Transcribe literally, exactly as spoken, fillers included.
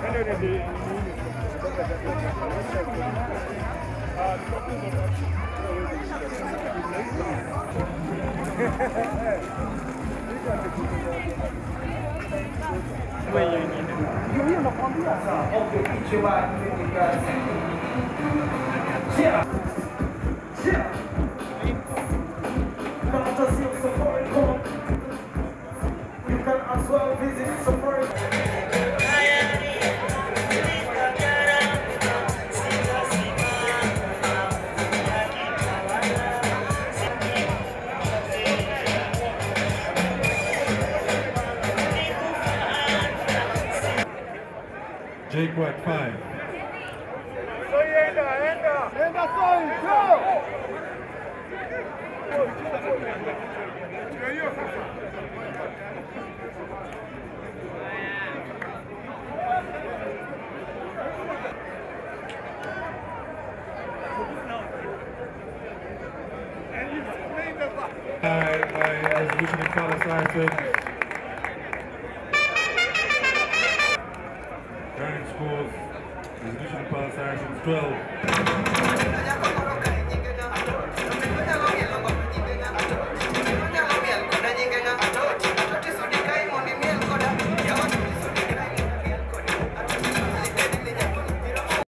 Fantasy of Safaricom. You can as well visit Safaricom. Jake White, five. By, by resolution in Palace Ireland. Current scores, resolution in Palace Ireland twelve.